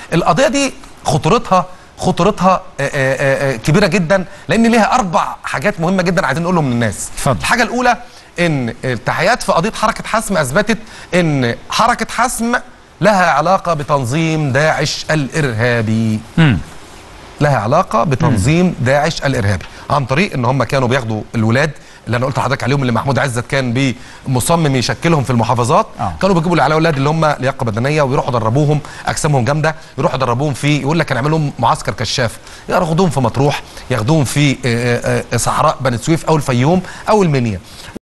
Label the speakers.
Speaker 1: القضيه دي خطورتها كبيره جدا، لان ليها 4 حاجات مهمه جدا عايزين نقولهم للناس.
Speaker 2: اتفضل.
Speaker 1: الحاجه الاولى ان التحقيقات في قضيه حركه حسم اثبتت ان حركه حسم لها علاقه بتنظيم داعش الارهابي. لها علاقه بتنظيم داعش الارهابي عن طريق ان هم كانوا بياخدوا الولاد اللي انا قلت لحضرتك عليهم، اللي محمود عزت كان مصمم يشكلهم في المحافظات. كانوا بيجيبوا اللي على اولاد اللي هم لياقه بدنيه ويروحوا يدربوهم، اجسامهم جامده، يروحوا يدربوهم في، يقول لك هنعمل لهم معسكر كشاف، ياخدوهم في مطروح، ياخدوهم في صحراء بني سويف او الفيوم او المنيا.